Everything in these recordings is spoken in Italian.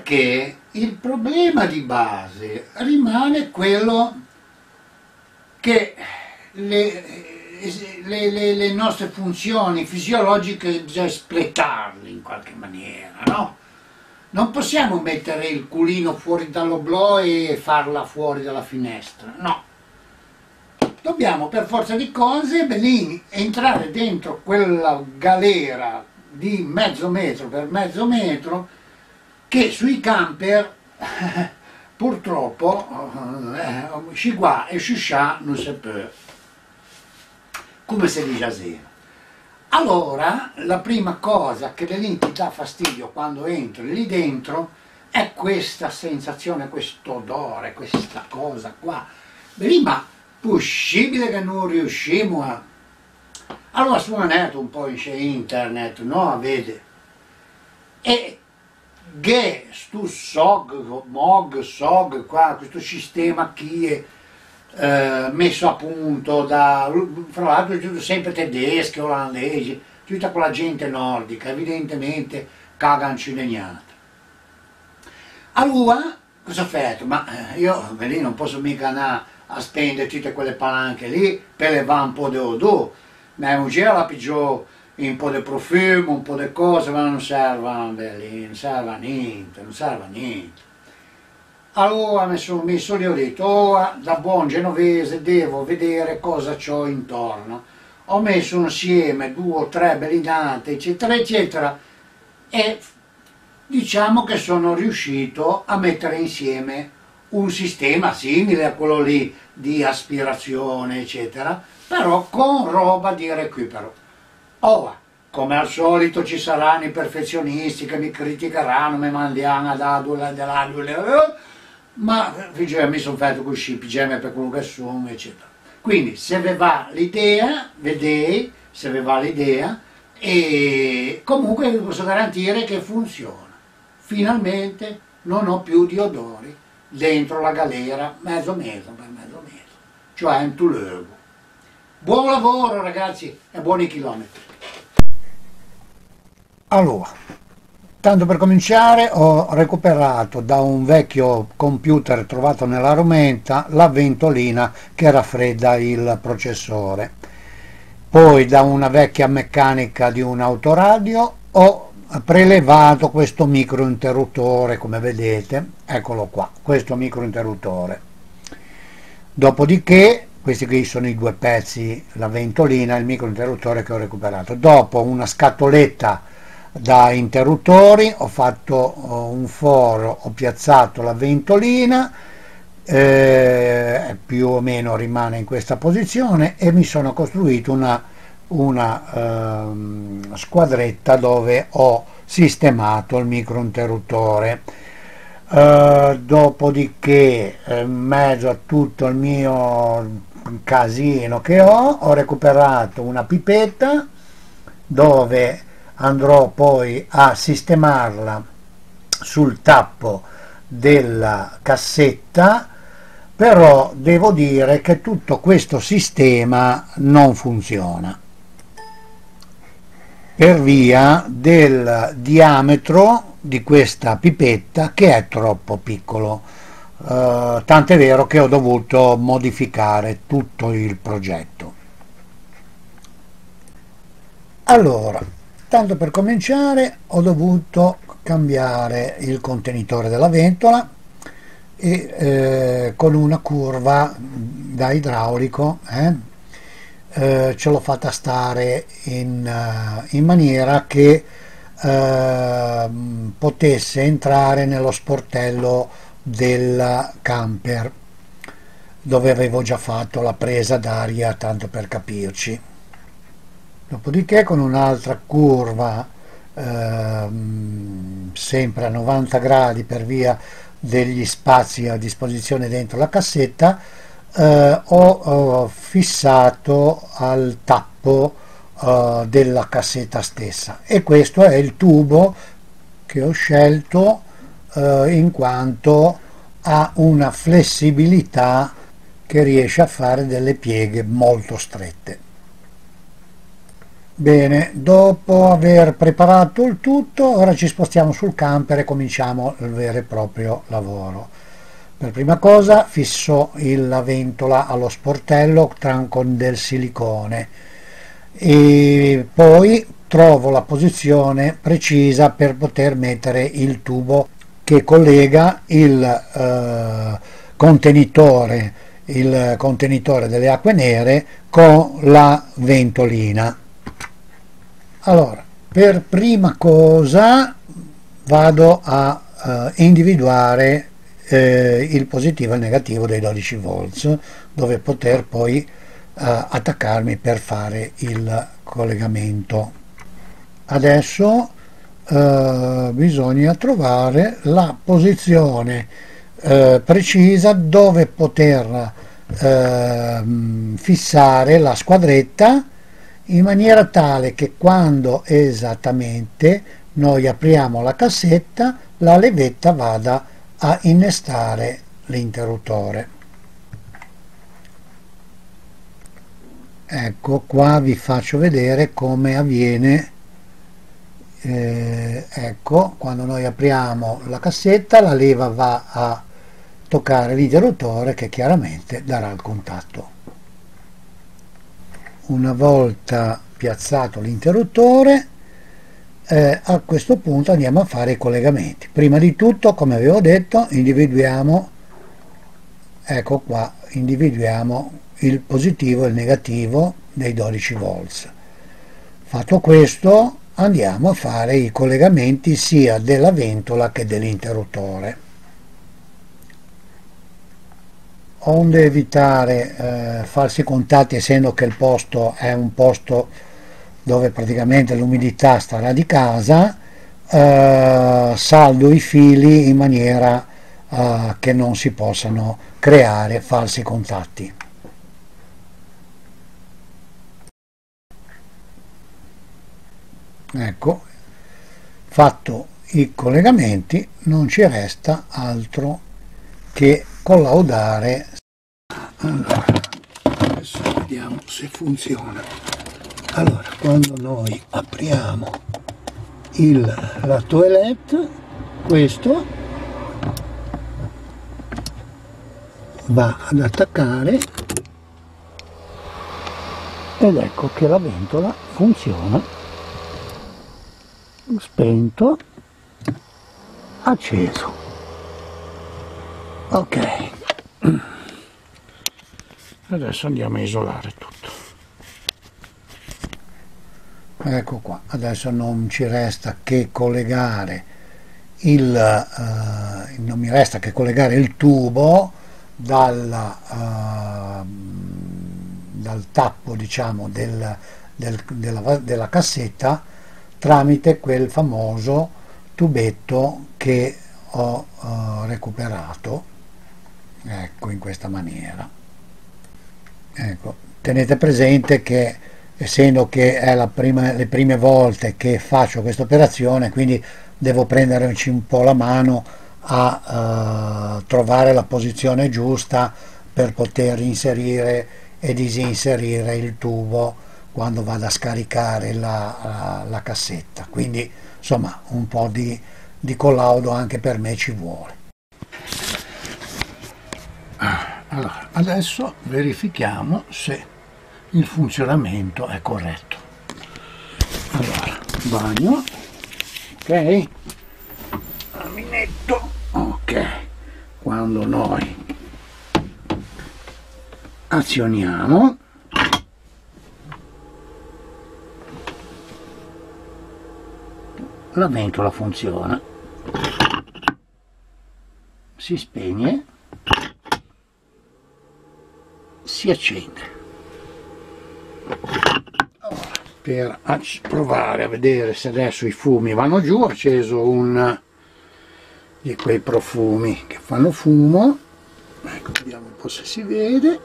perché il problema di base rimane quello che le nostre funzioni fisiologiche bisogna espletarle in qualche maniera, no? Non possiamo mettere il culino fuori dall'oblò e farla fuori dalla finestra, no. Dobbiamo per forza di cose lì entrare dentro quella galera di mezzo metro per mezzo metro che sui camper purtroppo ci qua e sciuscià non si può, come si dice a Zero. Allora la prima cosa che lì ti dà fastidio quando entri lì dentro è questa sensazione, questo odore, questa cosa qua. Lì, ma possibile che non riusciamo a... Allora suonato un po' in internet, no? Vede. E che stu SOG qua, questo sistema qui è messo a punto da, fra l'altro sempre tedeschi, olandesi, tutta quella gente nordica, evidentemente cagano cilegnata. Allora, cosa ho fatto? Ma io lì non posso mica andare a spendere tutte quelle palanche lì per levare un po' di odore. Mia moglie la pigiò un po' di profumo, un po' di cose, ma non serve, non serve a niente, non serve a niente. Allora mi sono messo lì e ho detto, ora da buon genovese devo vedere cosa c'ho intorno. Ho messo insieme 2 o 3 bellinate, eccetera, eccetera, e diciamo che sono riuscito a mettere insieme un sistema simile a quello lì di aspirazione, eccetera, però con roba di recupero. Ora, come al solito ci saranno i perfezionisti che mi criticheranno, mi manderanno ad adula, ma mi sono fatto così, pigiama per quello che sono, eccetera. Quindi se vi va l'idea, vedete, se vi va l'idea, e comunque vi posso garantire che funziona. Finalmente non ho più di odori dentro la galera mezzo metro per mezzo metro, cioè un tulego. Buon lavoro ragazzi e buoni chilometri. Allora, tanto per cominciare ho recuperato da un vecchio computer trovato nella Rumenta la ventolina che raffredda il processore. Poi da una vecchia meccanica di un autoradio ho prelevato questo microinterruttore, come vedete, eccolo qua, questo microinterruttore. Dopodiché, questi qui sono i 2 pezzi, la ventolina e il microinterruttore che ho recuperato. Dopo una scatoletta da interruttori, ho fatto un foro, ho piazzato la ventolina, più o meno rimane in questa posizione, e mi sono costruito una squadretta dove ho sistemato il microinterruttore. Dopodiché, in mezzo a tutto il mio casino che ho recuperato una pipetta dove andrò poi a sistemarla sul tappo della cassetta, però devo dire che tutto questo sistema non funziona per via del diametro di questa pipetta che è troppo piccolo, tant'è vero che ho dovuto modificare tutto il progetto. Allora, tanto per cominciare ho dovuto cambiare il contenitore della ventola e con una curva da idraulico ce l'ho fatta stare in maniera che potesse entrare nello sportello del camper dove avevo già fatto la presa d'aria, tanto per capirci. Dopodiché con un'altra curva sempre a 90 gradi per via degli spazi a disposizione dentro la cassetta, ho fissato al tappo della cassetta stessa, e questo è il tubo che ho scelto in quanto ha una flessibilità che riesce a fare delle pieghe molto strette. Bene, dopo aver preparato il tutto, ora ci spostiamo sul camper e cominciamo il vero e proprio lavoro. Per prima cosa fisso la ventola allo sportello con del silicone e poi trovo la posizione precisa per poter mettere il tubo che collega il contenitore delle acque nere con la ventolina. Allora, per prima cosa vado a individuare il positivo e il negativo dei 12 volts, dove poter poi attaccarmi per fare il collegamento. Adesso bisogna trovare la posizione precisa dove poter fissare la squadretta in maniera tale che quando esattamente noi apriamo la cassetta la levetta vada a innestare l'interruttore. Ecco, qua vi faccio vedere come avviene. Ecco, quando noi apriamo la cassetta la leva va a toccare l'interruttore che chiaramente darà il contatto. Una volta piazzato l'interruttore, a questo punto andiamo a fare i collegamenti. Prima di tutto, come avevo detto, individuiamo, ecco qua, individuiamo il positivo e il negativo dei 12 volts. Fatto questo, andiamo a fare i collegamenti sia della ventola che dell'interruttore. Onde evitare falsi contatti, essendo che il posto è un posto dove praticamente l'umidità starà di casa, saldo i fili in maniera che non si possano creare falsi contatti. Ecco, fatto i collegamenti non ci resta altro che collaudare. Allora, adesso vediamo se funziona. Allora, quando noi apriamo la toilette, questo va ad attaccare ed ecco che la ventola funziona. Spento, acceso. Ok, adesso andiamo a isolare tutto. Ecco qua, adesso non ci resta che collegare non mi resta che collegare il tubo dal tappo, diciamo, della cassetta tramite quel famoso tubetto che ho recuperato, ecco, in questa maniera. Ecco, tenete presente che essendo che è le prime volte che faccio questa operazione, quindi devo prenderci un po' la mano a trovare la posizione giusta per poter inserire e disinserire il tubo quando vado a scaricare la cassetta. Quindi insomma un po' di collaudo anche per me ci vuole. Allora, adesso verifichiamo se il funzionamento è corretto. Allora, bagno, ok, caminetto, ok. Quando noi azioniamo, la ventola funziona, si spegne, si accende. Allora, per provare a vedere se adesso i fumi vanno giù, ho acceso uno di quei profumi che fanno fumo. Ecco, vediamo un po' se si vede.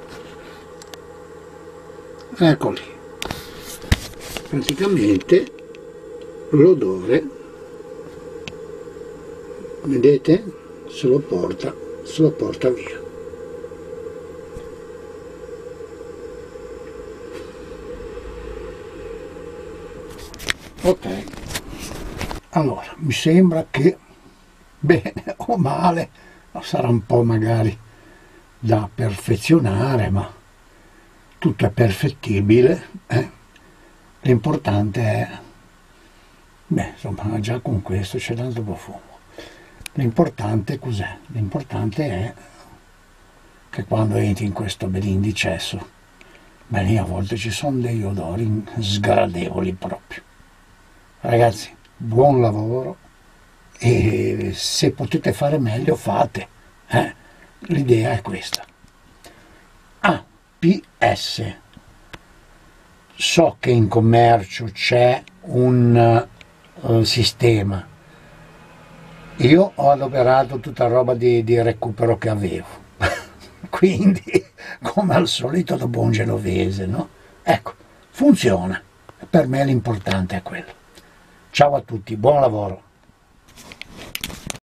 Ecco lì, praticamente l'odore, vedete, se lo porta via. Ok, allora mi sembra che bene o male sarà un po' magari da perfezionare, ma tutto è perfettibile, l'importante è, beh insomma già con questo c'è tanto profumo. L'importante cos'è? L'importante è che quando entri in questo bell'indicesso, beh lì a volte ci sono degli odori sgradevoli proprio. Ragazzi, buon lavoro e se potete fare meglio fate, l'idea è questa. Ah, PS, so che in commercio c'è un sistema. Io ho adoperato tutta roba di recupero che avevo, quindi come al solito da buon genovese, no? Ecco, funziona, per me l'importante è quello. Ciao a tutti, buon lavoro!